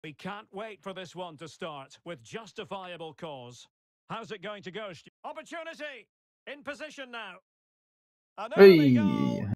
We can't wait for this one to start with justifiable cause. How's it going to go? Opportunity! In position now. An early Hey. goal.